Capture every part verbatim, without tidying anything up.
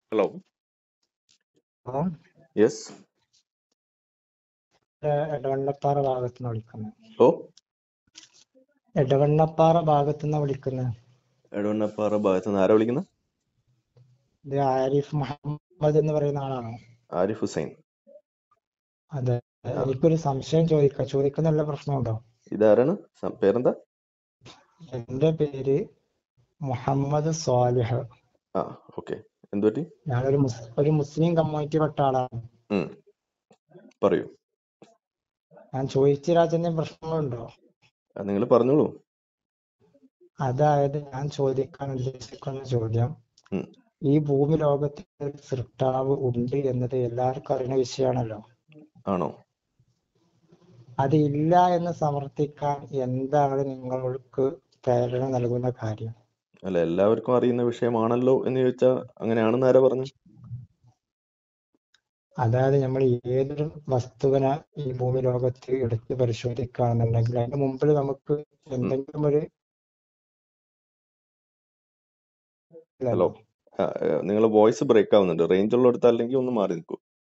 Hello. അപ്പം yes. Edavannappara ഭാഗത്തുനിന്ന് വിളിക്കുന്നത്. ഓ, എടവണ്ണപ്പാറ ഭാഗത്തുനിന്ന് വിളിക്കുന്നത്. എടവണ്ണപ്പാറ ഭാഗത്ത് നിന്ന് ആരാ വിളിക്കുന്നത്? ഇത് ആരിഫ് മുഹമ്മദ് എന്ന് പറയുന്ന ആളാണോ? ആരിഫ് ഹുസൈൻ. അതെ. ആ, എനിക്കൊരു സംശയം ചോദിക്കാം. ചോദിക്കുന്നല്ല പ്രശ്നമുണ്ടോ? ഇതാരാണ്? സം- പേരെന്താ? എന്റെ പേര് മുഹമ്മദ് സ്വാലിഹ്. ആ, ഓക്കെ. എന്തു പറ്റി? ഞാനൊരു മുസ് ഒരു മുസ്ലിം കമ്മ്യൂണിറ്റി പെട്ട ആളാണ്. ഉം, പറയൂ. ഞാൻ ചോദിച്ച രാജ്യത്തെ പ്രശ്നങ്ങളുണ്ടോ? നിങ്ങൾ പറഞ്ഞോളൂ. അതായത് ഞാൻ ചോദിക്കാൻ ഉദ്ദേശിക്കുന്ന ചോദ്യം, ഉം, ഈ ഭൂമി ലോകത്തിൽ ഒരു സൃഷ്ടാവ് ഉണ്ട് എന്നത് എല്ലാവർക്കും അറിയുന്ന വിഷയമാണല്ലോ. ആണോ? അത് ഇല്ല എന്ന് സമർത്ഥിക്കാൻ എന്താണ് നിങ്ങൾക്ക് പ്രേരണ നൽകുന്ന കാര്യം? അല്ല, എല്ലാവർക്കും അറിയുന്ന വിഷയമാണല്ലോ എന്ന് ചോദിച്ചാൽ അങ്ങനെയാണെന്ന് ആരാ പറഞ്ഞു? അതായത് നമ്മൾ ഏതൊരു വസ്തുവിനെ ഈ ഭൂമി ലോകത്ത് എടുത്ത് പരിശോധിക്കുകയാണെന്നുണ്ടെങ്കിൽ അതിന്റെ മുമ്പിൽ നമുക്ക് ഉം, എന്തെങ്കിലും ഒരു ഹലോ. ഇല്ലല്ലോ. നിങ്ങൾ വോയിസ് ബ്രേക്ക് ആവുന്നുണ്ട്. റേഞ്ച് ഉള്ളിടത്ത് അല്ലെങ്കിൽ ഒന്ന് മാറി നിൽക്കൂ.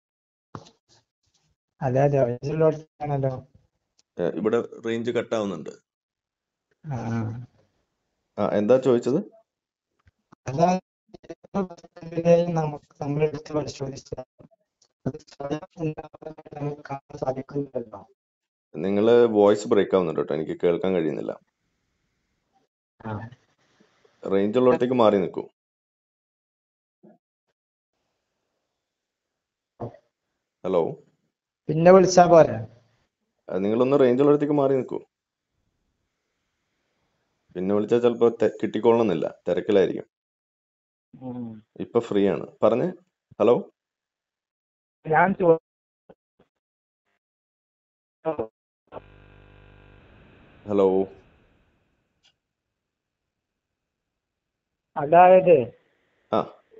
അതായത് ഒറിജിനലാണല്ലോ. ഏ, ഇവിടെ റേഞ്ച് കട്ടാവുന്നുണ്ട്. ആ ആ, എന്താ ചോദിച്ചത്? അതായത് ഏതൊരു വസ്തുവിനെയും നമുക്ക് നമ്മൾ എടുത്ത് പരിശോധിച്ചാൽ അത് സ്വയം ഉണ്ടാകുന്നതായിട്ട് നമുക്ക് കാണാൻ സാധിക്കുന്നില്ലല്ലോ. നിങ്ങൾ വോയിസ് ബ്രേക്ക് ആവുന്നുണ്ട് കേട്ടോ, എനിക്ക് കേൾക്കാൻ കഴിയുന്നില്ല. ആ റേഞ്ച് ഉള്ളിടത്തേക്ക് മാറി നിൽക്കൂ. ഹലോ. പിന്നെ വിളിച്ചാ പോരെ? ആ, നിങ്ങളൊന്ന് റേഞ്ച് ഉള്ളിടത്തേക്ക് മാറി നിൽക്കൂ. പിന്നെ വിളിച്ചാൽ ചിലപ്പോൾ കിട്ടിക്കൊള്ളണമെന്നില്ല, തിരക്കിലായിരിക്കും. ഉം. ഇപ്പൊ ഫ്രീ ആണ്, പറഞ്ഞ്. ഹലോ. ഞാൻ ചോ- ഹലോ. അതായത് ആ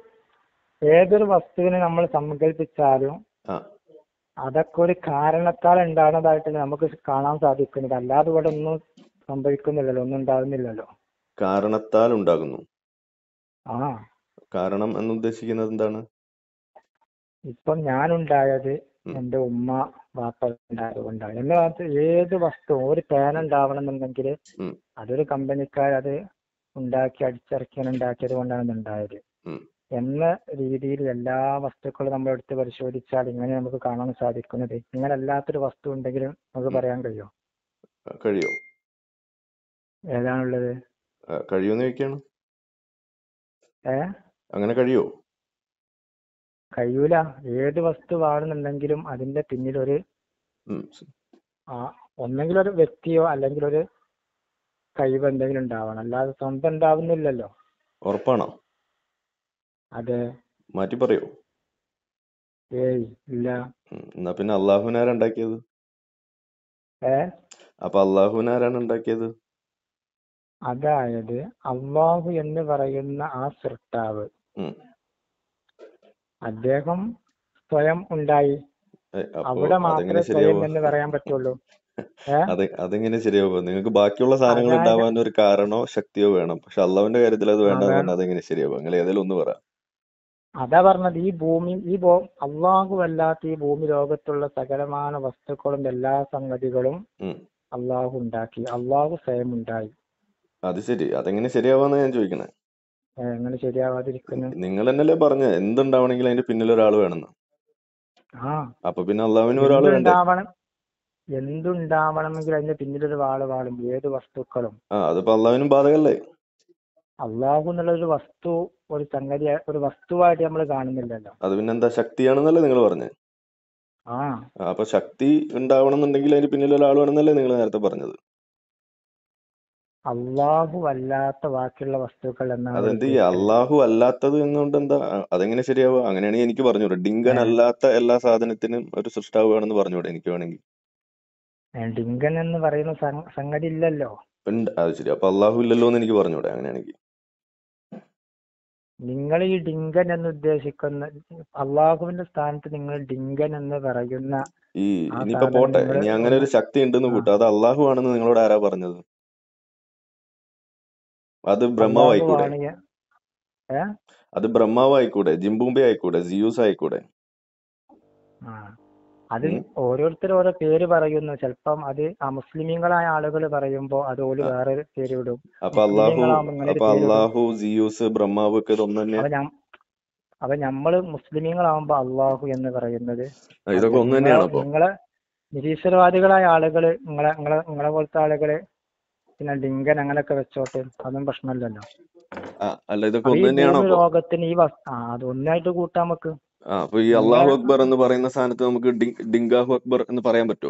ഏതൊരു വസ്തുവിനെ നമ്മൾ സങ്കല്പിച്ചാലും ആ അതൊക്കെ ഒരു കാരണത്താൽ ഉണ്ടാകുന്നതായിട്ട് നമുക്ക് കാണാൻ സാധിക്കുന്നത്. അല്ലാതെ ഇവിടെ ഒന്നും സംഭവിക്കുന്നില്ലല്ലോ, ഒന്നും ഉണ്ടാകുന്നില്ലല്ലോ. കാരണത്താൽ ഉണ്ടാകുന്നു. ആ കാരണം എന്ന് ഉദ്ദേശിക്കുന്നത് എന്താണ്? ഇപ്പം ഞാനുണ്ടായത് ഉം, എന്റെ ഉമ്മ വാപ്പ ഉണ്ടായത് കൊണ്ടാണ്. എന്റെ ഭാഗത്ത് ഏത് വസ്തു ഒരു പേന ഉണ്ടാവണം എന്നുണ്ടെങ്കിൽ ഉം, അതൊരു കമ്പനിക്കാർ അത് ഉണ്ടാക്കി അടിച്ചിറക്കിയാണ് ഉണ്ടാക്കിയത് കൊണ്ടാണ് ഉണ്ടായത് ഉം. എന്ന രീതിയിൽ എല്ലാ വസ്തുക്കളും നമ്മൾ എടുത്ത് പരിശോധിച്ചാൽ ഇങ്ങനെ നമുക്ക് കാണാൻ സാധിക്കുന്നത്. ഇങ്ങനെ അല്ലാത്തൊരു വസ്തു ഉണ്ടെങ്കിലും നമുക്ക് ഉം. പറയാൻ കഴിയും ആ, കഴിയോ? ഏതാണുള്ളത്. ആ, കഴിയുമെന്ന് ചോദിക്കാണ്. ഏ അങ്ങനെ കഴിയോ? കഴിയൂല. ഏത് വസ്തുവാണെന്നുണ്ടെങ്കിലും അതിന്റെ പിന്നിൽ ഒരു ഉം. ആ ഒന്നെങ്കിൽ ഒരു വ്യക്തിയോ അല്ലെങ്കിൽ ഒരു കഴിവ് എന്തെങ്കിലും ഉണ്ടാവണം. അല്ലാതെ സ്വന്തം ഉണ്ടാവുന്നില്ലല്ലോ. ഉറപ്പാണോ? അതെ. മാറ്റി പറയോ? ഏയ് ഇല്ല. ഉം. എന്നാ പിന്നെ അള്ളാഹുവിനെ ആരാ ഉണ്ടാക്കിയത്? ഏ അപ്പൊ അള്ളാഹുവിനെ ആരാണ് ഉണ്ടാക്കിയത്? അതായത് അള്ളാഹു എന്ന് പറയുന്ന ആ സൃഷ്ടാവ് ഉം. അദ്ദേഹം സ്വയം ഉണ്ടായി. ഏ, അപ്പോ അവിടെ അതെങ്ങനെ മാത്രമേ സ്വയം ശരിയാവുക? എന്ന് പറയാൻ പറ്റുള്ളൂ. ഏ അത് അതെങ്ങനെ ശരിയാവുക? നിങ്ങൾക്ക് ബാക്കിയുള്ള സാധനങ്ങൾ അതായത് ഉണ്ടാവാൻ ഒരു കാരണോ ശക്തിയോ വേണം. പക്ഷെ അള്ളാഹുവിന്റെ കാര്യത്തിൽ അത് ആ വേണ്ടെന്ന് വേണം. പറഞ്ഞാൽ അതെങ്ങനെ ശരിയാവുക? നിങ്ങൾ ഏതെങ്കിലും ഒന്ന് പറ. അതാ പറഞ്ഞത്, ഈ ഭൂമി ഈ ഭൂ അള്ളാഹു അല്ലാത്ത ഈ ഭൂമി ലോകത്തുള്ള സകലമാന വസ്തുക്കളും എല്ലാ സംഗതികളും ഉം. അള്ളാഹു ഉണ്ടാക്കി. അള്ളാഹു സ്വയം ഉണ്ടായി. അത് ശരി. അതെങ്ങനെ ശരിയാവാന്ന് ഞാൻ ചോദിക്കണേ. ഏ, എങ്ങനെ ശരിയാവാതിരിക്കുന്നു? നിങ്ങൾ തന്നെയല്ലേ പറഞ്ഞ എന്തുണ്ടാവണമെങ്കിലും അതിന്റെ പിന്നിൽ ഒരാൾ വേണമെന്ന്. ആ അപ്പൊ പിന്നെ അള്ളാഹുവിനും ഒരാൾ വേണ്ടേ? എന്തുണ്ടാവണം എന്തുണ്ടാവണമെങ്കിൽ അതിന്റെ പിന്നിലൊരു വാള് വാളും. ഏത് വസ്തുക്കളും ആ, അതിപ്പോ അള്ളാഹുവിനും ബാധകല്ലേ? അള്ളാഹു എന്നുള്ള ഒരു വസ്തു ഒരു സംഗതി ഒരു വസ്തുവായിട്ട് നമ്മൾ കാണുന്നില്ലല്ലോ. അത് പിന്നെ എന്താ ശക്തിയാണെന്നല്ലേ നിങ്ങൾ പറഞ്ഞത്? ആ ആ, അപ്പൊ ശക്തി ഉണ്ടാവണം എന്നുണ്ടെങ്കിൽ അതിന്റെ പിന്നിൽ ഒരാൾ വേണമെന്നല്ലേ നിങ്ങൾ നേരത്തെ പറഞ്ഞത്? അള്ളാഹു അല്ലാത്ത ബാക്കിയുള്ള വസ്തുക്കൾ എന്നാണ് അവിടെ അതെന്ത് ഈ ഉദ്ദേശിക്കുന്നത്. അള്ളാഹു അല്ലാത്തത് എന്നുകൊണ്ട് എന്താ? ആ, അതെങ്ങനെ ശരിയാവുക? അങ്ങനെയാണെങ്കിൽ എനിക്ക് പറഞ്ഞൂടെ, ഡിങ്കൻ അല്ലാത്ത എല്ലാ സാധനത്തിനും ഒരു സൃഷ്ടാവ് വേണമെന്ന് പറഞ്ഞൂടെ എനിക്ക് വേണമെങ്കിൽ? ഏ, ഡിങ്കൻ എന്ന് പറയുന്ന സം- സംഗതി ഇല്ലല്ലോ. ഉണ്ട്. അത് ശരി. അപ്പൊ അള്ളാഹു ഇല്ലല്ലോ എന്ന് എനിക്ക് പറഞ്ഞൂടെ അങ്ങനെയാണെങ്കിൽ? നിങ്ങൾ ഈ ഡിങ്കൻ എന്ന് ഉദ്ദേശിക്കുന്ന അള്ളാഹുവിന്റെ സ്ഥാനത്ത് നിങ്ങൾ ഡിങ്കൻ എന്ന് പറയുന്ന ഈ ആ ഇനിയിപ്പോ സാധനം പോട്ടെ, നിങ്ങൾ ഇനി അങ്ങനെ ഒന്ന് ഒരു ശക്തി ഉണ്ടെന്ന് ആ കൂട്ടും, അത് അള്ളാഹു ആണെന്ന് നിങ്ങളോട് ആരാ പറഞ്ഞത്? അത് അള്ളാഹു ബ്രഹ്മാവായിക്കൂടെ? ആണ്. ഏ അത് ബ്രഹ്മാവ് ആയിക്കൂടെ, ജിംബൂംബെ ആയിക്കൂടെ, സിയൂസ് ആയിക്കൂടെ. ആ അത് ഉം. ഓരോരുത്തർ ഓരോ പേര് പറയുന്നു. ചിലപ്പം അത് ആ മുസ്ലിമീങ്ങളായ ആളുകൾ പറയുമ്പോ അത് ഓല് ആ, വേറെ പേര് വിടും. അപ്പൊ അള്ളാഹു മുസ്ലിമീങ്ങളാവുമ്പോ ഇങ്ങനെ ഒരു അപ്പൊ പേരിടും. അള്ളാഹു, സിയൂസ്, ബ്രഹ്മാവ് ഒക്കെ ഇതൊന്നു തന്നെയാ? അപ്പൊ ഞാൻ അപ്പൊ നമ്മള് മുസ്ലിമീങ്ങളാവുമ്പോ അള്ളാഹു എന്ന് പറയുന്നത് ആ, അത് ഇതൊക്കെ ഒന്ന് നിങ്ങളെ തന്നെയാണ് അപ്പൊ? നിങ്ങളെ നിരീശ്വരവാദികളായ ആളുകള് നിങ്ങളെ നിങ്ങളെ നിങ്ങളെ പോലത്തെ ആളുകള് പിന്നെ ലിംഗൻ അങ്ങനെയൊക്കെ വെച്ചോട്ട് അതൊന്നും പ്രശ്നമില്ലല്ലോ. ആ, അല്ല ഇതൊക്കെ അപ്പൊ ഈ ഒന്ന് തന്നെയാണോ ഭൂമി അപ്പൊ? ലോകത്തിന് ഈ വസ് ആ അത് ഒന്നായിട്ട് കൂട്ടാൻ നമുക്ക് ആ, അപ്പൊ ഈ നിങ്ങളെ അള്ളാഹു അക്ബർ എന്ന് പറയുന്ന സ്ഥാനത്ത് നമുക്ക് ഡി- ഡിങ്കാഹു അക്ബർ എന്ന് പറയാൻ പറ്റുമോ?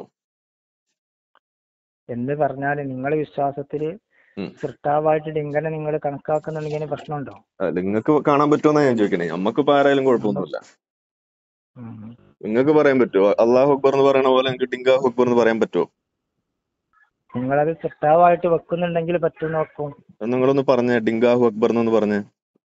എന്ന് പറഞ്ഞാല് നിങ്ങളെ വിശ്വാസത്തില് ഉം. സൃഷ്ടാവായിട്ട് ലിംഗനെ നിങ്ങൾ കണക്കാക്കുന്നുണ്ടെങ്കിൽ പ്രശ്നമുണ്ടോ? നിങ്ങൾക്ക് കാണാൻ പറ്റുമെന്നാ ഞാൻ ചോദിക്കണേ. നമ്മക്കിപ്പോ ആരായാലും നമ്മ- കുഴപ്പമൊന്നുമില്ല. ഉം. നിങ്ങൾക്ക് പറയാൻ പറ്റുമോ? അള്ളാഹു അക്ബർ എന്ന് പറയണ പോലെ നിങ്ങൾക്ക് ഡിങ്കാഹു അക്ബർ എന്ന് പറയാൻ പറ്റുമോ? നിങ്ങളത് സൃഷ്ടാവായിട്ട് വെക്കുന്നുണ്ടെങ്കിൽ പറ്റും നോക്കും. അത് നിങ്ങളൊന്ന് പറഞ്ഞേ, ഡിങ്കാഹു അക്ബർ എന്നൊന്ന് പറഞ്ഞേ.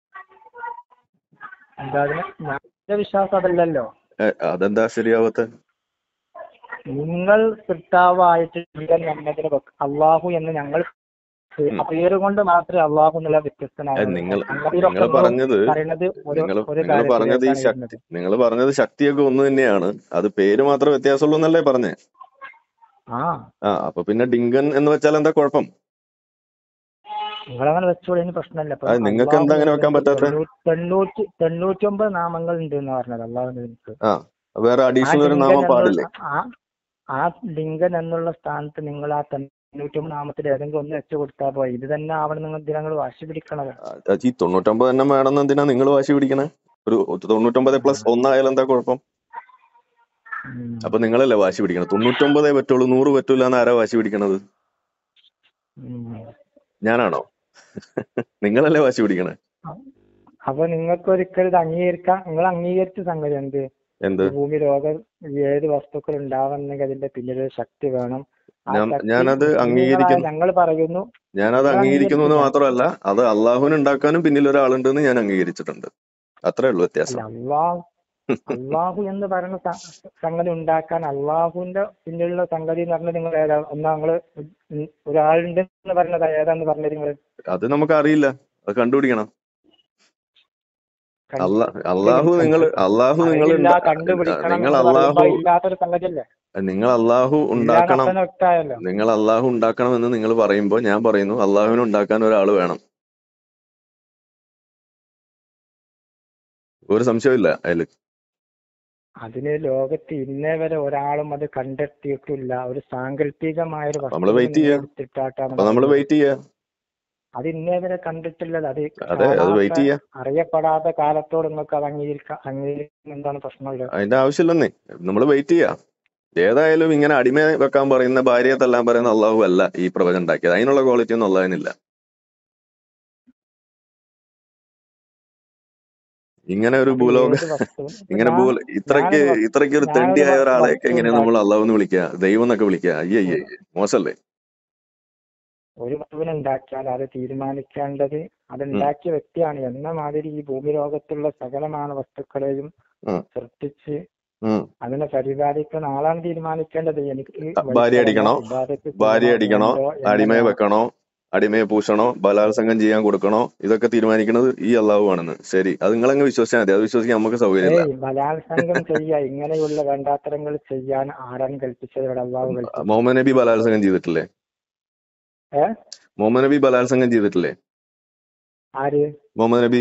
എന്താ അതിന് ഞങ്ങളുടെ വിശ്വാസം അതല്ലല്ലോ. ഏ, അതെന്താ ശരിയാവത്തെ? നിങ്ങൾ സൃഷ്ടാവായിട്ട് ലിംഗൻ നമ്മതിന് വെക്ക അള്ളാഹു എന്ന് ഞങ്ങൾ ഉം. ആ പേര് കൊണ്ട് മാത്രമേ അള്ളാഹു എന്നുള്ള ഏ, വ്യത്യസ്തനാവുള്ളൂ. നിങ്ങൾ സംഗതിയിലൊക്കെ നിങ്ങൾ നമ്മളും പറഞ്ഞത് പറയുന്നത് ഒരു നിങ്ങൾ ഒരു നിങ്ങൾ പറഞ്ഞത് ഈ കാര്യത്തിലേക്കാണ് ശക്തി, വരുന്നത്. നിങ്ങൾ പറഞ്ഞത് ശക്തിയൊക്കെ ഒന്ന് തന്നെയാണ്, അത് പേര് മാത്രമേ വ്യത്യാസമുള്ളൂ എന്നല്ലേ പറഞ്ഞേ? ആ ആ, അപ്പൊ പിന്നെ ഡിങ്കൻ എന്ന് വെച്ചാൽ എന്താ കുഴപ്പം? നിങ്ങളങ്ങനെ വെച്ചോളി, പ്രശ്നമില്ല. ഇപ്പൊ അത് നിങ്ങൾക്ക് അള്ളാഹു എന്താ അങ്ങനെ വെക്കാൻ എന്നുള്ളതിന് പറ്റാത്ത? തൊണ്ണൂറ്റി തൊണ്ണൂറ്റി തൊണ്ണൂറ്റി ഒമ്പത് നാമങ്ങൾ ഉണ്ട് എന്ന് പറഞ്ഞത് അള്ളാഹു എനിക്ക്. ആ, വേറെ ആ അഡീഷണൽ ഒരു ലിംഗൻ നാമം പാടില്ലേ? എന്നുള്ള ആ ആ ലിംഗൻ എന്നുള്ള സ്ഥാനത്ത് നിങ്ങൾ ആ തൊണ്ണൂറ്റി ഒമ്പത് നാമത്തിൽ ഏതെങ്കിലും ഒന്ന് വെച്ച് കൊടുത്താൽ പോയി. ഇത് തന്നെ ആവണം നിങ്ങൾ ദിനങ്ങൾ വാശി പിടിക്കണത്. ആ, ഈ തൊണ്ണൂറ്റൊമ്പത് എണ്ണം വേണമെന്ന് എന്തിനാ നിങ്ങൾ വാശി പിടിക്കണേ? ഒരു തൊണ്ണൂറ്റൊമ്പത് പ്ലസ് ഒന്നായാലും എന്താ കുഴപ്പം? ഉം. അപ്പൊ നിങ്ങളല്ലേ വാശി പിടിക്കണം? തൊണ്ണൂറ്റൊമ്പതേ പറ്റുള്ളൂ, നൂറ് പറ്റൂല എന്ന് ആരാ വാശി പിടിക്കണത്? ഉം. ഞാനാണോ? നിങ്ങളല്ലേ വാശി പിടിക്കണേ? അപ്പൊ നിങ്ങൾക്ക് ഒരിക്കലും ഇത് അംഗീകരിക്കാം. നിങ്ങൾ അംഗീകരിച്ച സംഗതി എന്ത്? എന്ത്? ഈ ഭൂമി ലോകം ഏത് വസ്തുക്കൾ ഉണ്ടാവണമെങ്കിൽ അതിന്റെ പിന്നിൽ ഒരു ശക്തി വേണം. ആ ഞാൻ ശക്തി ഞാനത് മുസ്ലിമീങ്ങളായ അംഗീകരിക്കുന്നു. ഞങ്ങൾ പറയുന്നു. ഞാനത് നിങ്ങൾ അംഗീകരിക്കുന്നു എന്ന് അംഗീകരിച്ചില്ല. മാത്രമല്ല, അത് അള്ളാഹുവിന് ഉണ്ടാക്കാനും പിന്നിൽ ഒരാളുണ്ടെന്ന് ഞാൻ അംഗീകരിച്ചിട്ടുണ്ട്. അത്രേ ഉള്ളൂ അല്ല വ്യത്യാസം. അള്ളാഹു അള്ളാഹു എന്ന് പറയുന്ന സ- സംഗതി ഉണ്ടാക്കാൻ അള്ളാഹുവിന്റെ പിന്നിലുള്ള സംഗതി എന്ന് പറഞ്ഞത് നിങ്ങൾ ഏതാ? ഒന്നാ നിങ്ങള് ഒരാളുണ്ട് എന്ന് പറഞ്ഞത് ഏതാന്ന് പറഞ്ഞത് നിങ്ങൾ അത് നമുക്ക് അറിയില്ല, അത് കണ്ടുപിടിക്കണം. അല്ല, അള്ളാഹു നിങ്ങൾ കണ്ടുപിടിക്കണം. അള്ളാഹു നിങ്ങൾ അറിയില്ല, കണ്ടുപിടിക്കണം നിങ്ങൾ എന്ന് പറയുമ്പോ അള്ളാഹു ഇല്ലാത്തൊരു സംഗതിയല്ലേ? നിങ്ങൾ അള്ളാഹു ഇല്ലാന്ന് ഉണ്ടാക്കണം, അപ്പനെ വ്യക്തമായല്ലോ. നിങ്ങൾ അള്ളാഹു ഉണ്ടാക്കണം എന്ന് നിങ്ങൾ പറയുമ്പോൾ ഞാൻ പറയുന്നു അള്ളാഹുവിനെ ഉണ്ടാക്കാൻ ഒരാൾ വേണം. ഒരു സംശയമില്ല അതില്. അതിന് ലോകത്ത് ഇന്നേ വരെ ഒരാളും അത് കണ്ടെത്തിയിട്ടില്ല. ഒരു സാങ്കല്പികമായ ഒരു അപ്പൊ നമ്മള് വസ്തുവിനെ വെയിറ്റ് നിങ്ങൾ ചെയ്യാ എടുത്തിട്ടാണ് അപ്പൊ നമ്മൾ പറയുന്നത്. വെയിറ്റ് ചെയ്യാ അത് ഇന്നേ വരെ കണ്ടിട്ടില്ലത്. അത് അതെ, അത് കാണാത്ത വെയിറ്റ് ചെയ്യാ. അറിയപ്പെടാത്ത കാലത്തോട് നിങ്ങൾക്ക് അത് അംഗീകരിക്കാം. അംഗീകരിക്കുന്ന എന്താണ് പ്രശ്നമില്ല. അതിന്റെ ആവശ്യമില്ലെന്നേ, നമ്മൾ വെയിറ്റ് ചെയ്യാ. ഏതായാലും ഇങ്ങനെ അടിമയെ വെക്കാൻ പറയുന്ന, ഭാര്യയെ തല്ലാൻ പറയുന്ന അള്ളാഹു അല്ല ഈ പ്രപഞ്ചം ഉണ്ടാക്കിയത്. അതിനുള്ള ക്വാളിറ്റി ഒന്നും അള്ളാഹിനില്ല. ഇങ്ങനെ ഒരു അത് ഭൂലോക ഏത് വസ്തുവും ഇപ്പൊ ഇങ്ങനെ ഞാൻ ഭൂ ഇത്രയ്ക്ക് ഞാനൊരു വ- ഇത്രയ്ക്ക് ഒരു ഞാനൊരു തെണ്ടിയായ വ- ഒരാളെയൊക്കെ വസ്തു എങ്ങനെയാ നമ്മൾ ഉണ്ടാക്കി അള്ളാഹു എന്ന് വിളിക്കുക, ദൈവം എന്നൊക്കെ വിളിക്കുക? അയ്യേ അയ്യേ, ഒരു മോശല്ലേ? ഒരു വസ്തുവിനെ ഉണ്ടാക്കിയാൽ അത് തീരുമാനിക്കേണ്ടത് അത് ഉം, ഉണ്ടാക്കിയ വ്യക്തിയാണ്. എന്ന മാതിരി ഈ ഭൂമി ലോകത്തുള്ള സകലമായ വസ്തുക്കളെയും ഉം, സൃഷ്ടിച്ച് ഉം. അതിനെ പരിപാലിക്കുന്ന ആളാണ് തീരുമാനിക്കേണ്ടത്. എനിക്ക് ഭാര്യ വലിക്കണമോ അടിക്കണോ, ഇബാദത്ത് ചെയ്യണോ ഭാര്യ അടിക്കണോ, വേണ്ടോ അടിമയെ എങ്ങനെയാണ്. വെക്കണോ, അടിമയെ പൂശണോ, ബലാത്സംഗം ചെയ്യാൻ കൊടുക്കണോ, ഇതൊക്കെ തീരുമാനിക്കുന്നത് ഈ അള്ളാഹു ആണെന്ന്. ശരി, അത് നിങ്ങളങ്ങ് വിശ്വസിച്ചാൽ മതി. അത് വിശ്വസിക്കാൻ നമുക്ക് സൗകര്യമില്ല. ഏയ് ബലാത്സംഗം ചെയ്യുക ഇങ്ങനെയുള്ള വേണ്ടാത്തരങ്ങൾ ചെയ്യാൻ ആരാണ് കൽപ്പിച്ചത്? ഇവിടെ അള്ളാഹു കൽപ്പിച്ചു. മുഹമ്മദ് നബി ബലാത്സംഗം ചെയ്തിട്ടില്ലേ? ഏ മുഹമ്മദ് നബി ബലാത്സംഗം ചെയ്തിട്ടില്ലേ? ആര്? മുഹമ്മദ് നബി.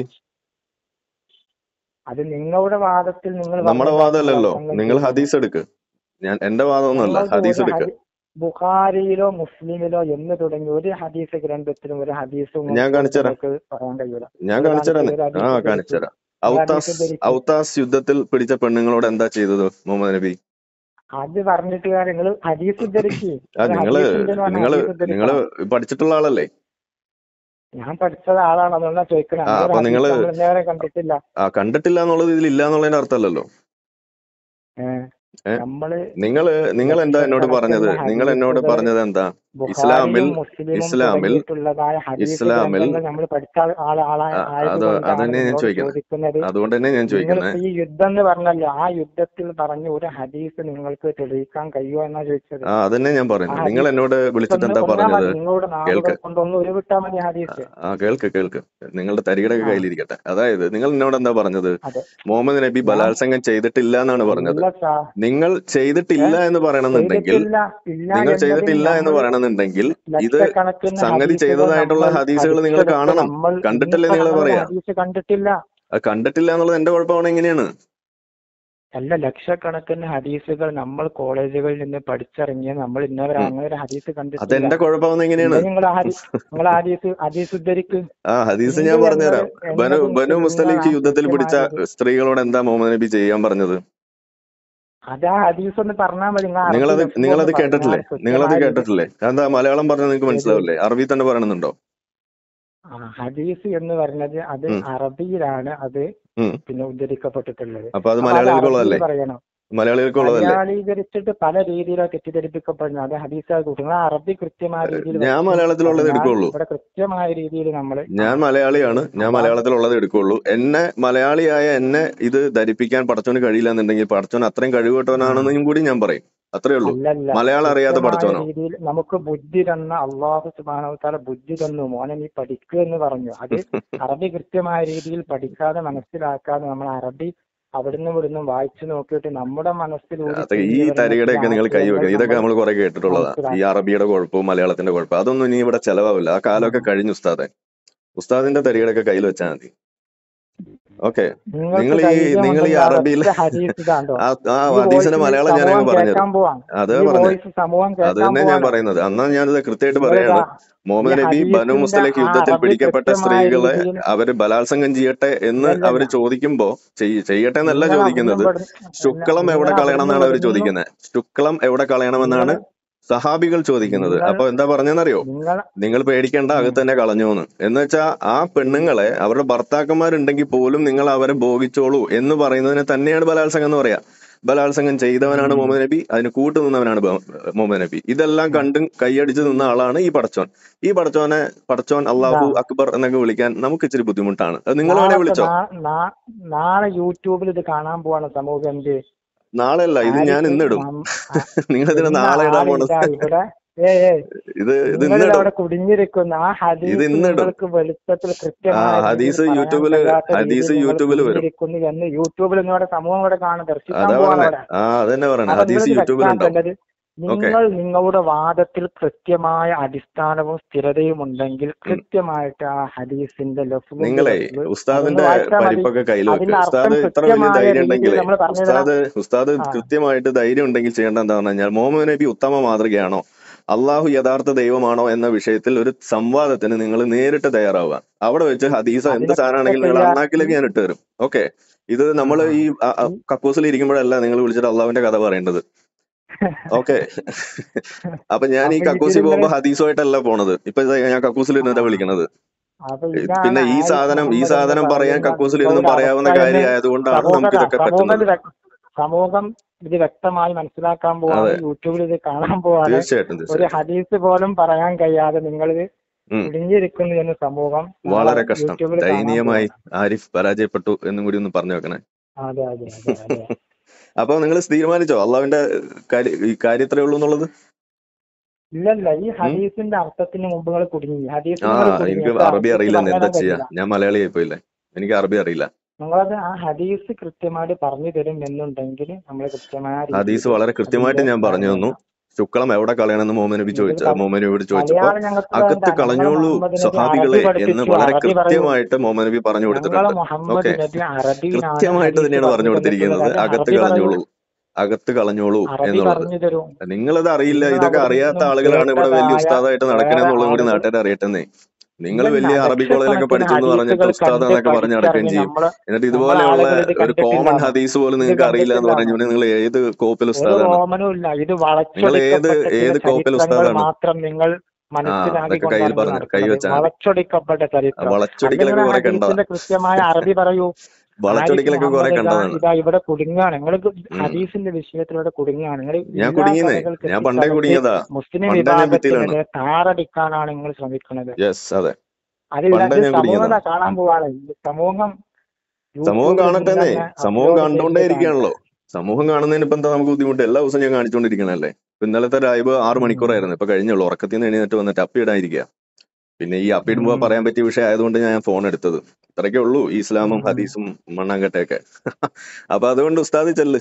അത് നിങ്ങളുടെ വാദത്തിൽ നിങ്ങൾ നമ്മുടെ പറഞ്ഞുണ്ടാക്കും വാദമല്ലല്ലോ, ബലാത്സംഗം നിങ്ങൾ ചെയ്തു. ഹദീസ് എടുക്ക്. ഞാൻ എന്റെ വാദമൊന്നുമല്ല, ഞങ്ങൾക്ക് ഹദീസ് ഒരു എടുക്ക്. ഹദി ബുഖാരിയിലോ മുസ്ലിമിലോ എന്ന് തുടങ്ങി ഒരു ഹദീസ് ഗ്രന്ഥത്തിലും ഒരു ഹദീസും ഞാൻ കൊടുത്ത് കാണിച്ചുതരാം, നിങ്ങൾക്ക് പറയാൻ കഴിയൂല. ഞാൻ നിങ്ങൾ കാണിച്ചു കാണിച്ചുതരാം. ഒരു ആ, ഹദീസ് ധരിക്കും. കാണിച്ചുതരാം. ഒരു ഔത്താസ് ഹദീസ് ധരിക്കും. ഔത്താസ് യുദ്ധത്തിൽ പിടിച്ച പെണ്ണുങ്ങളോട് എന്താ ചെയ്തത് മുഹമ്മദ് നബി? അത് പറഞ്ഞിട്ട് നിങ്ങൾ ഹദീസ് ഉദ്ധരിക്ക്. ആ, ഒരു നിങ്ങള് ഹദീസ് ഉണ്ടെന്ന് പറഞ്ഞാൽ നിങ്ങള് ഹദീസ് നിങ്ങള് ഉദ്ധരിക്കണം. പഠിച്ചിട്ടുള്ള ആളല്ലേ? ഞാൻ പഠിച്ചത് ആളാണ്, അതുകൊണ്ടാണ് ചോദിക്കുന്നത്. ആ, നമ്മളൊരു അപ്പൊ ഹദീസ് നിങ്ങള് നമ്മൾ ഇന്നേവരെ കണ്ടിട്ടില്ല. ആ കണ്ടിട്ടില്ല എന്നുള്ളത് ഇതിൽ ഇല്ല എന്നുള്ളതിന്റെ അർത്ഥമല്ലല്ലോ. ഏഹ് ഏഹ് നമ്മള് നിങ്ങള് നിങ്ങൾ എന്താ എന്നോട് പറഞ്ഞത്? ലക്ഷക്കണക്കിന് നിങ്ങൾ എന്നോട് ഹദീസുകള് പറഞ്ഞത് എന്താ? ഇസ്ലാമിൽ ബുഖാരിയും മുസ്ലിമും ഇസ്ലാമിൽ തുടങ്ങിയിട്ടുള്ളതായ ഹദീസ് ഇസ്ലാമിൽ ഗ്രന്ഥങ്ങൾ നമ്മൾ പഠിച്ച ആൾ ആളാ ആ, അത് അത് ആയതുകൊണ്ടാണ് തന്നെ ഞാൻ നിങ്ങളോട് ചോദിക്കുന്നത്. ചോദിക്കുന്നത്. അതുകൊണ്ട് തന്നെ ഞാൻ ചോദിക്കുന്നത്. നിങ്ങളിപ്പോ ഈ യുദ്ധം എന്ന് പറഞ്ഞല്ലോ, ആ യുദ്ധത്തിൽ പറഞ്ഞ ഒരു ഹദീസ് നിങ്ങൾക്ക് തെളിയിക്കാൻ കഴിയുമോ എന്നാ ചോദിച്ചത്. ആ അതന്നെ ഞാൻ ആ പറയുന്നത്. നിങ്ങൾ ഹദീസ് എന്നോട് വിളിച്ചിട്ട് ഒന്ന് എന്താ ഒന്നാ പറഞ്ഞത്? മതി, നിങ്ങളുടെ നാവുകൾ കേൾക്ക്. കൊണ്ടൊന്ന് ഉരുവിട്ടാ മതി ആ ഹദീസ്. ആ, കേൾക്ക് കേൾക്ക് നിങ്ങളുടെ തരികിടൊക്കെ ആ കയ്യിലിരിക്കട്ടെ. അതായത് നിങ്ങൾ എന്നോട് എന്താ പറഞ്ഞത്? അതെ. മുഹമ്മദ് നബി ഞാൻ ബലാത്സംഗം ചെയ്തിട്ടില്ല എന്നാണ് പറഞ്ഞത്. അല്ല സാ നിങ്ങൾ ഏ ചെയ്തിട്ടില്ല എന്ന് പറയണമെന്നുണ്ടെങ്കിൽ ചെയ്തിട്ടില്ല ഇല്ല നിങ്ങൾ എന്നതിന് ചെയ്തിട്ടില്ല എന്ന് നമ്മൾ പറയണമെന്നുണ്ടെങ്കിൽ ഇത് ലക്ഷക്കണക്കിന് സംഗതി ഹദീസുകൾ ചെയ്തതായിട്ടുള്ള നമ്മൾ ഹദീസുകൾ നിങ്ങൾ പഠിച്ചെടുത്ത് കാണണം. നമ്മൾ കണ്ടിട്ടല്ലേ ഇന്നിപ്പോ നിങ്ങൾ ഞങ്ങളൊരു പറയാ. ഹദീസ് കണ്ടിട്ടില്ല. അത് കണ്ടിട്ടില്ല എന്നുള്ളത് എന്റെ കുഴപ്പമാണ്. എങ്ങനെയാണ്? അല്ല, ലക്ഷക്കണക്കിന് ഹദീസുകൾ നമ്മൾ കോളേജുകളിൽ നിന്ന് പഠിച്ചിറങ്ങിയ നമ്മൾ ഇന്നവരെ ഉം. അങ്ങനെ ഒരു ഹദീസ് കണ്ടിട്ടില്ല. അതെന്റെ കുഴപ്പമാവുന്നത് എങ്ങനെയാണ്? ഉണ്ടെങ്കിൽ നിങ്ങൾ ഹദീസ് നിങ്ങൾ ഹദീസ് ഹദീസ് ഉദ്ധരിക്ക്. ആ ഹദീസ് ഉണ്ട് ഞാൻ എന്നത് പറഞ്ഞുതരാം. ബനു എന്നതിന് ബനു നിങ്ങൾ മുസ്തലിഖ് ആ യുദ്ധത്തിൽ പിടിച്ച കൃത്യമായ രീതി സ്ത്രീകളോട് എന്താ മുഹമ്മദ് നബി ചെയ്യാൻ പറഞ്ഞത്? അത് ആ ഹദീസ് ഒന്ന് പറഞ്ഞാൽ മതി. നിങ്ങൾ അറബി നിങ്ങളത് ലഫ്ല് നിങ്ങളത് ഒന്ന് കേട്ടിട്ടില്ലേ? പറഞ്ഞാൽ നിങ്ങളത് കൃത്യമായ രീതി. കേട്ടിട്ടില്ലേ? എന്താ മലയാളം പറഞ്ഞാൽ നിങ്ങൾക്ക് ഏത് മനസ്സിലാവില്ലേ? അറബി തന്നെ പറയണമെന്നുണ്ടോ? ആ ഹദീസ് എന്ന് പറഞ്ഞത് അത് ഉം അറബിയിലാണ് അത് ഉം പിന്നെ ഉദ്ധരിക്കപ്പെട്ടിട്ടുള്ളത്. അപ്പൊ അത് അപ്പൊ അത് മലയാളികൾക്കുള്ളതല്ലേ? അറബിയിൽ പറയണം. മലയാളികൾക്കുള്ളതല്ലേ? മലയാളീകരിച്ചിട്ട് പല രീതിയിലാണ് തെറ്റിദ്ധരിപ്പിക്കപ്പെടുന്നത്. അത് ഹദീസാ കൂട്ടി നിങ്ങൾ അറബി കൃത്യമായ രീതിയിൽ ഞാൻ വെച്ച് മലയാളത്തിലുള്ളത് പറഞ്ഞാൽ എടുക്കുള്ളൂ. ഇവിടെ കൃത്യമായ രീതിയിൽ നമ്മൾ ആ ഞാൻ മലയാളിയാണ്. ഞാൻ അപ്പൊ മലയാളത്തിലുള്ളത് എടുക്കുള്ളൂ. എന്നെ മലയാളിയായ എന്നെ ഇത് ധരിപ്പിക്കാൻ പടച്ചോന് കഴിയില്ല എന്നുണ്ടെങ്കിൽ പടച്ചോൻ അത്രയും ആ കഴിവുകെട്ടവനാണെന്നും കൂടി ഞാൻ പറയും. അത്രേ ഉള്ളൂ. അല്ലല്ല മലയാളം അറിയാത്ത കൃത്യമായ പടച്ചോനോ? രീതിയിൽ നമുക്ക് ബുദ്ധി തന്ന അള്ളാഹു സുബ്ഹാനഹു വ തആല ബുദ്ധി തന്നു, മോനെ നീ പഠിക്കുക എന്ന് പറഞ്ഞു. അത് അറബി കൃത്യമായ രീതിയിൽ പഠിക്കാതെ മനസ്സിലാക്കാതെ നമ്മൾ അറബി അവിടുന്ന് ഇവിടുന്ന് വായിച്ചു നോക്കിയിട്ട് നമ്മുടെ മനസ്സിലൂടെ അത് ഈ തിരിഞ്ഞു വരുന്ന ചില തരികടയൊക്കെ നിങ്ങൾ ആശയങ്ങൾ കൈവെക്കുക. ഇതൊക്കെ നമ്മൾ നമ്മൾ കുറെ കേട്ടിട്ടുള്ളതാ. ഈ മനസ്സിലാക്കണം. അറബിയുടെ കുഴപ്പവും മലയാളത്തിന്റെ കുഴപ്പം അതൊന്നും ഇനി ഇവിടെ ചെലവാവില്ല. ആ കാലമൊക്കെ ആ കഴിഞ്ഞു ഉസ്താദെ. ഉസ്താദിന്റെ തരികടയൊക്കെ കയ്യിൽ വെച്ചാൽ മതി. ഓക്കെ. നിങ്ങൾക്ക് നിങ്ങൾ ഈ നിങ്ങൾ ഈ ധൈര്യമുണ്ടെങ്കിൽ ആ അറബിയിൽ ഒറ്റ ഹദീസ് ഇതാണ്ടോ. ആ ആ ഈ ഹദീസിന്റെ വോയിസിൽ മലയാളം ഞാൻ സമൂഹം അങ്ങ് പറഞ്ഞുതരും. കേൾക്കാൻ പോവാണ്. അതേ ഈ പറഞ്ഞേ. വോയിസ് സമൂഹം അത് കേൾക്കാൻ തന്നെ ഞാൻ പോവാണ്. പറയുന്നത്. അന്നാ ഞാനിത് കൃത്യമായിട്ട് നിങ്ങളിതാ പറയാണ്. ഈ മുഹമ്മദ് നബി ബനു ഹദീസിന്റെ മുസ്തലിഖ് ആ യുദ്ധത്തിൽ അറബി പിടിക്കപ്പെട്ട കൃത്യമായ സ്ത്രീകളെ രീതിയിൽ അവര് ബലാത്സംഗം ചെയ്യട്ടെ എന്ന് ഇല്ലല്ല അവര് ചോദിക്കുമ്പോ ചെയ്- ചെയ്യട്ടെ എന്നല്ല നിങ്ങൾ അവിടുന്നും ചോദിക്കുന്നത്. ഇവിടുന്ന് അല്ല ശുക്ലം നിങ്ങൾ എവിടെ കളയണം അവിടുന്ന് എന്നാണ് അവർ ഇവിടുന്നും ചോദിക്കുന്നത്. ശുക്ലം എവിടെ കളയണമെന്നാണ് നിങ്ങൾ സഹാബികൾ ചോദിക്കുന്നത്. നിങ്ങൾ അപ്പൊ എന്താ പറഞ്ഞെന്നറിയോ? നിങ്ങൾ നിങ്ങൾ പേടിക്കേണ്ട, ഉം, അകത്ത് തന്നെ കളഞ്ഞോന്ന്. എന്ന് വെച്ചാ ആ പെണ്ണുങ്ങളെ അവരുടെ ഭർത്താക്കന്മാരുണ്ടെങ്കിൽ പോലും നിങ്ങൾ അവരെ ഭോഗിച്ചോളൂ എന്ന് പറയുന്നതിനെ തന്നെയാണ് ബലാത്സംഗം എന്ന് പറയാ. ബലാത്സംഗം ചെയ്തവനാണ് ഉം, മുഹമ്മദ് നബി, അതിന് കൂട്ടു നിന്നവനാണ് ബ- മുഹമ്മദ് നബി. ഇതെല്ലാം ആ, കണ്ടും കൈയടിച്ച് നിന്ന ആളാണ് ഈ പടച്ചോൻ. ഈ പടച്ചോനെ പടച്ചോൻ ഇതാ അള്ളാഹു അക്ബർ എന്നൊക്കെ വിളിക്കാൻ നമുക്ക് ഇച്ചിരി ബുദ്ധിമുട്ടാണ്. അത് നിങ്ങൾ വേണേ നാളത്തെ വിളിച്ചോ. നാ- നാ- നാളെ യൂട്യൂബിൽ ഇത് കാണാൻ പോവാണ് സമൂഹം. എന്ത് നാളെ അല്ല, ഇത് ഞാൻ ആരിഫ് ഇന്നിടും. മുഹമ്മ- ആ, നിങ്ങൾ ഇതിനെ എന്ന നാളെ ഇടാൻ ആള് പോണത്. ഇതാ ഇവിടെ ഏ ഏ ഇത് ഇത് നിങ്ങളിൽ ഇന്നിടും. അവിടെ കുടുങ്ങിയിരിക്കുന്ന ആ ഇത് ഹദീസ് ഇന്നിടും. നിങ്ങൾക്ക് വെളുപ്പത്തിൽ ആ കൃത്യമായ രീതിയിൽ ഹദീസ് പറയാൻ യൂട്യൂബില് കഴിയാത്ത ഹദീസ് രീതിയിൽ നിങ്ങൾ യൂട്യൂബിൽ വരും. കുടുങ്ങിയിരിക്കുന്നു എന്ന് യൂട്യൂബിൽ നിങ്ങളുടെ സമൂഹം ഇവിടെ കാണും, ദർശിക്കാൻ അതാ പോവാണ് പറഞ്ഞേ. അവിടെ. ആ അതന്നെ പറയണേ. അപ്പൊ ഹദീസ് നിങ്ങളിത് യൂട്യൂബിലുണ്ടാവും. വ്യക്തമാക്കേണ്ടത് ഓക്കെ. നിങ്ങൾ നിങ്ങളുടെ വാദത്തിൽ കൃത്യമായ അടിസ്ഥാനവും സ്ഥിരതയും ഉണ്ടെങ്കിൽ കൃത്യമായിട്ട് ആ ഹദീസിന്റെ ലഫ്ളും നിങ്ങളെ ലഫ്ള് അതൊന്ന് ഉസ്താദിന്റെ വായിച്ചാൽ മതി. പരിപ്പൊക്കെ കയ്യിൽ വെക്കുക. അതിന്റെ അർത്ഥം ഉസ്താദ് ഇത്ര വലിയ കൃത്യമായ ധൈര്യം രീതിയിൽ ഉണ്ടെങ്കിലേ നമ്മൾ പറഞ്ഞു തരാം. ഉസ്താദ് ഉസ്താദ് ആ കൃത്യമായിട്ട് ധൈര്യം ഉണ്ടെങ്കിൽ ചെയ്യേണ്ട എന്താണെന്ന് പറഞ്ഞാൽ മുഹമ്മദ് നബി ഉത്തമ മാതൃകയാണോ, അള്ളാഹു യഥാർത്ഥ ദൈവമാണോ എന്ന വിഷയത്തിൽ ഒരു സംവാദത്തിന് നിങ്ങൾ നേരിട്ട് തയ്യാറാവുക. അവിടെ വെച്ച് ഹദീസോ എന്ത് അതിനൊക്കെ സാധനമാണെങ്കിലും നിങ്ങൾ തയ്യാർ അണ്ണാക്കിലേക്ക് ഞാൻ ഇട്ട് തരും. ഓക്കെ. ഇത് ആ നമ്മൾ ഈ അ- അ- ഈ കക്കൂസിൽ ഇരിക്കുമ്പോഴല്ല നിങ്ങൾ വിളിച്ചിട്ട് അള്ളാഹുവിന്റെ കഥ പറയേണ്ടത്. ഓക്കെ. അപ്പൊ ഞാൻ ഈ അപ്പൊ കക്കൂസിൽ ഇതിലിങ്ങനെ പോകുമ്പോ ഹദീസുമായിട്ടല്ല പോണത്. ഇപ്പൊ ഇതാ ഞാൻ കക്കൂസിൽ ആ ഇരുന്നിട്ടാ വിളിക്കണത്. അപ്പൊ ഇത് ഇതാണ് പിന്നെ ഈ ആരിഫ് സാധനം ഈ മുഹമ്മദ് എന്ന് സാധനം പറയാൻ പറയുന്ന കക്കൂസിലിരുന്ന് നിങ്ങളുടെ പറയാവുന്ന അവസ്ഥ എന്ന് കാര്യമായതുകൊണ്ടാണ് നമുക്ക് സമൂഹത ഇതൊക്കെ സമൂഹം പറ്റുന്നത്. ഇത് വ്യക്ത- സമൂഹം ഇത് വ്യക്തമായി മനസ്സിലാക്കാൻ പോവാണ്. അതെ, യൂട്യൂബിൽ ഇത് കാണാൻ പോവാണ്. തീർച്ചയായിട്ടും ഒരു തീർച്ചയായിട്ടും. ഹദീസ് പോലും പറയാൻ കഴിയാതെ നിങ്ങൾ ഉം കുടുങ്ങിയിരിക്കുന്നു എന്ന് സമൂഹം നാളെ വളരെ കഷ്ടം. യൂട്യൂബിൽ കാണാൻ ദയനീയമായി പോവാണ്. ആരിഫ് പരാജയപ്പെട്ടു എന്നും കൂടി ഒന്ന് പറഞ്ഞു വെക്കണേ. അതെ അതെ അതെ അതെ. അപ്പൊ നിങ്ങൾ തീരുമാനിച്ചോ അള്ളാഹുവിന്റെ കാര്യ ഈ കാര്യത്രേ ഉള്ളൂ എന്നുള്ളത്? ഇല്ലല്ല, ഈ ഉം ഹദീസിന്റെ അർത്ഥത്തിന് മുമ്പ് നിങ്ങൾ കുടുങ്ങി. ഹദീസ് ആ നിങ്ങൾ കുടുങ്ങി. എനിക്ക് എനിക്ക് അറബി അർത്ഥത്തിൽ അറിയില്ലെന്ന് എന്താ പറഞ്ഞുതരാൻ ചെയ്യാ? കഴിയില്ല. ഞാൻ മലയാളിയായി പോയില്ലേ, എനിക്ക് അറബി അറിയില്ല. നിങ്ങളത് ആ ഹദീസ് കൃത്യമായിട്ട് പറഞ്ഞു തരും എന്നുണ്ടെങ്കിൽ നമ്മൾ കൃത്യമായ ഹദീസ് രീതിയിൽ വളരെ കൃത്യമായിട്ട് അതിന്റെ ഞാൻ പറഞ്ഞു തന്നു. പറഞ്ഞുതരാം. ശുക്ലം എവിടെ കളയണമെന്ന് മുഹമ്മദ് നബി ഇതിൽ ചോദിച്ച ക- മുഹമ്മദ് നബിയോട് ചോദിച്ചപ്പോ മലയാളം ഞങ്ങൾക്ക് വേണ്ട. അകത്ത് ഞങ്ങൾ കളഞ്ഞോളൂ മുഹമ്മദ് നബി അറബി സ്വഹാബികളെ എന്ന് പഠിപ്പിച്ചു. വളരെ അറബി പറയൂ. കൃത്യമായിട്ട് മുഹമ്മദ് നബി പറഞ്ഞു ഞങ്ങളെ കൊടുത്തിട്ടുണ്ട്. ഓക്കെ. മുഹമ്മദ് നബി അറബിയിലാണ് കൃത്യമായിട്ട് ഹദീസ് തന്നെയാണ് പറഞ്ഞു പറഞ്ഞു കൊടുത്തിരിക്കുന്നത്. തന്നിട്ടുള്ളത്. അത് അകത്ത് അറബി പറയൂ. കളഞ്ഞോളൂ, അകത്ത് കളഞ്ഞോളൂ അറബി എന്നുള്ളത്. പറഞ്ഞു തരൂ. നിങ്ങളത് അറിയില്ല. നിങ്ങൾ ഇതൊക്കെ അവിടെ അറിയാത്ത നിന്നും ആളുകളാണ് ഇവിടെ വലിയ കേട്ടതായ ഉസ്താദായിട്ട് വേറെ നടക്കണെന്നുള്ളതും കൂടി ആളുകൾ നാട്ടുകാർ അറിയട്ടെന്നേ. നിങ്ങൾ ഇല്ലല്ല, വലിയ അറബി കോളേജിലൊക്കെ ലക്ഷക്കണക്കിന് പഠിച്ചു എന്ന് പറഞ്ഞിട്ട് ഹദീസുകൾ ഉസ്താദ് കണ്ട് എന്നൊക്കെ പറഞ്ഞ് നടക്കുകയും പഠിച്ചിറങ്ങി ചെയ്യും. നമ്മള് എന്നിട്ട് നമ്മളെ ഇതുപോലെയുള്ള ആളുകൾ ഇത് ഒരു കോമൺ കണ്ടിട്ടില്ലാന്നോ? ഹദീസ് പോലും ഇത് നിങ്ങൾക്ക് അറിയില്ല എന്ന് കണ്ടിട്ടില്ലാന്നോ? പറഞ്ഞു നിങ്ങൾ ഏത് കോപ്പിൽ ഒരു ഉസ്താദാണ്? റോമനും ഇല്ല. ഇത് നിങ്ങൾ ഏത് വളച്ചൊടിക്കപ്പെട്ട ചില ഏത് കോപ്പിൽ ചരിത്രങ്ങൾ ഉസ്താദാണ്? മാത്രം നിങ്ങൾ ആ അതൊക്കെ കയ്യിൽ മനസ്സിലാക്കിക്കൊണ്ടാണ് ഇത് പറഞ്ഞു കൈ നടക്കുന്നത്. വെച്ചാൽ മതി. വളച്ചൊടിക്കപ്പെട്ട ആ ചരിത്രം. അല്ലെങ്കിൽ വളച്ചൊടിക്കലൊക്കെ കുറെ കണ്ടതാ. ഹദീസിന്റെ കൃത്യമായ അറബി പറയൂ. വളച്ചൊടിക്കലൊക്കെ കുറെ മുഹമ്മദ് ഖാൻ കണ്ടതാണ്. ഇതാ ഇവിടെ കുടുങ്ങാണ്. നിങ്ങൾ ഉം. ഹദീസിന്റെ വിഷയത്തിലൂടെ കുടുങ്ങാണ്. നിങ്ങൾ ഞാൻ എല്ലാ കുടുങ്ങിയെന്നേ, കഥകൾ ഞാൻ പണ്ടേ കെട്ടിച്ചമച്ച് കുടുങ്ങിയതാ, മുസ്ലിം പണ്ടേ ഞാൻ ഭിത്തിയിലാണ്. വിഭാഗത്തിനെതിരെ താറടിക്കാനാണ് നിങ്ങൾ ശ്രമിക്കുന്നത്. യെസ്, അതെ, അതില്ല, പണ്ടേ ഇത് ഞാൻ സമൂഹം കുടുങ്ങിയതാണ്. ദാ കാണാൻ പോവാണ്. ഈ സമൂഹം സമൂഹം യൂട്യൂബിൽ കാണട്ടെന്നേ, ഇന്ന് സമൂഹം അപ്ലോഡ് കണ്ടുകൊണ്ടേ ചെയ്തതാണ്. ഇരിക്കുകയാണല്ലോ. സമൂഹം കാണുന്നതിന് ഇപ്പൊ എന്താ നമുക്ക് ബുദ്ധിമുട്ട്? എല്ലാ ദിവസവും ഞാൻ കാണിച്ചുകൊണ്ടിരിക്കണല്ലേ. ഇപ്പൊ ഇന്നലത്തെ ലൈവ് ആറ് ഉം. മണിക്കൂറായിരുന്നു, ഇപ്പൊ കഴിഞ്ഞുള്ളൂ. ഉറക്കത്തിൽ നിന്ന് എഴുന്നേറ്റ് വന്നിട്ട് അപ്പിയിടാനിരിക്കുക. പിന്നെ ഈ അപ്പിയിടുമ്പോ ഉം. പറയാൻ പറ്റിയ വിഷയം ആയതുകൊണ്ട് ഞാൻ ഫോൺ എടുത്തത്. ഇത്രയൊക്കെ ഉള്ളൂ ഈ ഇസ്ലാമും ഉം. ഹദീസും മണ്ണാങ്കട്ടയൊക്കെ. അപ്പൊ അതുകൊണ്ട് ഉസ്താദ് ചെല്ല്.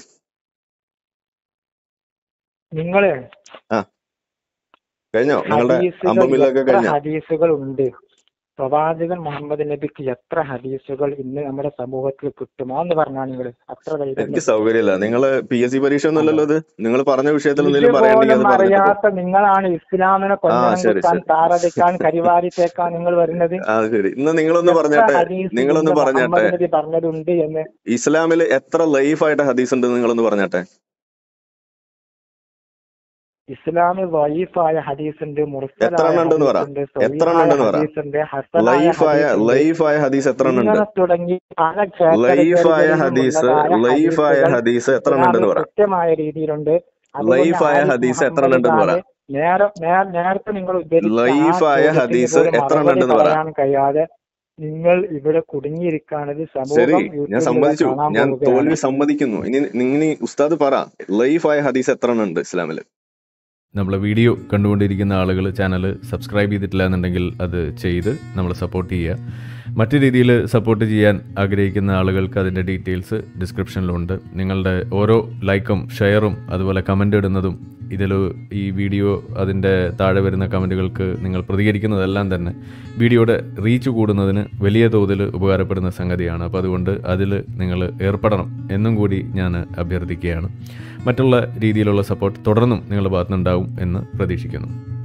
നിങ്ങള് ആ, കഴിഞ്ഞോ നിങ്ങളുടെ ഹദീസുകൾ അമ്പമില്ലൊക്കെ എത്ര കഴിഞ്ഞോ? ഹദീസുകൾ ഉണ്ട്? പ്രവാചകൻ മുഹമ്മദ് നബിക്ക് എത്ര ഹദീസുകൾ ഇന്ന് നമ്മുടെ സമൂഹത്തിൽ കിട്ടുമോ എന്ന് പറഞ്ഞാൽ നിങ്ങൾ അത്ര ധൈര്യം എനിക്ക് ഉണ്ടെങ്കിൽ സൗകര്യമില്ല. നിങ്ങള് പി എസ് സി പരീക്ഷ ഒന്നും അതെ. അല്ലല്ലോ ഇത്. നിങ്ങൾ പറഞ്ഞ വിഷയത്തിൽ എന്തെങ്കിലും പറയണമെങ്കിൽ ഇതുപോലും അത് പറഞ്ഞിട്ട് പോകും. അറിയാത്ത നിങ്ങളാണ് ഇസ്ലാമിനെ ആ, കൊഞ്ഞനം ശരി കുത്താൻ, ശരി. താറടിക്കാൻ, കരിവാരി തേക്കാൻ നിങ്ങൾ വരുന്നത്. ആ, ശരി. ഇന്ന് നിങ്ങളൊന്ന് എത്ര പറഞ്ഞാട്ടെ, ഹദീസ് നിങ്ങളൊന്ന് ഇന്ന് പറഞ്ഞാട്ടെ, മുഹമ്മദ് നബി പറഞ്ഞതുണ്ട് എന്ന്. ഇസ്ലാമിൽ എത്ര ലൈഫായിട്ട് ഹദീസ് ഉണ്ട് നിങ്ങളൊന്ന് പറഞ്ഞാട്ടെ. ഇസ്ലാമിൽ വഈഫായ ഹദീസ് ഉണ്ട്, എത്ര മുർസലായ എണ്ണം ഉണ്ടെന്ന് പറ, ഹദീസ് ഉണ്ട്, എത്ര എണ്ണം സ്വഹീഹായ ഉണ്ടെന്ന് പറ. ഹദീസ് ഉണ്ട്, ഹസനായ ലൈഫായ ഹദീസ് ഉണ്ട്. ലൈഫായ ഹദീസ് എത്ര എണ്ണം ഉണ്ട്? ഇങ്ങനെ തുടങ്ങി പല ലൈഫായ കാറ്റഗറികളിലും ഹദീസ് ഉള്ളതായ ലൈഫായ ഹദീസുകൾ ഹദീസ് എത്ര എണ്ണം ഇസ്ലാമിൽ ഉണ്ടെന്ന് പറ. കൃത്യമായ രീതിയിലുണ്ട്. അതുകൊണ്ട് ലൈഫായ ആരിഫ് ഹദീസ് എത്ര എണ്ണം മുഹമ്മദ് ഉണ്ടെന്ന് പറ. ഖാന് നേരെ നേ- നേരത്തെ നിങ്ങൾ ഉദ്ധരിച്ച ആ ലൈഫായ ചോദ്യത്തിന് ഹദീസ് പോലും എത്ര എണ്ണം മറുപടി ഉണ്ടെന്ന് പറ. പറയാൻ കഴിയാതെ നിങ്ങൾ ഇവിടെ കുടുങ്ങിയിരിക്കുകയാണത്. ശരി, സമൂഹം ഞാൻ യൂട്യൂബിലൂടെ സമ്മതിച്ചു, കാണാൻ ഞാൻ പോവുകയാണ്. തോൽവി സമ്മതിക്കുന്നു. ഇനി നിങ്ങൾ ഉസ്താദ് പറ, ലൈഫായ ഹദീസ് എത്ര എണ്ണം ഉണ്ട് ഇസ്ലാമിൽ? നമ്മളെ വീഡിയോ കണ്ടുകൊണ്ടിരിക്കുന്ന ആളുകൾ ചാനൽ സബ്സ്ക്രൈബ് ചെയ്തിട്ടില്ല എന്നുണ്ടെങ്കിൽ അത് ചെയ്ത് നമ്മളെ സപ്പോർട്ട് ചെയ്യുക. മറ്റു രീതിയിൽ സപ്പോർട്ട് ചെയ്യാൻ ആഗ്രഹിക്കുന്ന ആളുകൾക്ക് അതിൻ്റെ ഡീറ്റെയിൽസ് ഡിസ്ക്രിപ്ഷനിലുണ്ട്. നിങ്ങളുടെ ഓരോ ലൈക്കും ഷെയറും അതുപോലെ കമൻ്റ് ഇടുന്നതും ഇതിൽ ഈ വീഡിയോ അതിൻ്റെ താഴെ വരുന്ന കമൻറ്റുകൾക്ക് നിങ്ങൾ പ്രതികരിക്കുന്നതെല്ലാം തന്നെ വീഡിയോയുടെ റീച്ച് കൂടുന്നതിന് വലിയ തോതിൽ ഉപകാരപ്പെടുന്ന സംഗതിയാണ്. അപ്പോൾ അതുകൊണ്ട് അതിൽ നിങ്ങൾ ഏർപ്പെടണം എന്നും കൂടി ഞാൻ അഭ്യർത്ഥിക്കുകയാണ്. മറ്റുള്ള രീതിയിലുള്ള സപ്പോർട്ട് തുടർന്നും നിങ്ങളുടെ ഭാഗത്തുനിന്നുണ്ടാവും എന്ന് പ്രതീക്ഷിക്കുന്നു.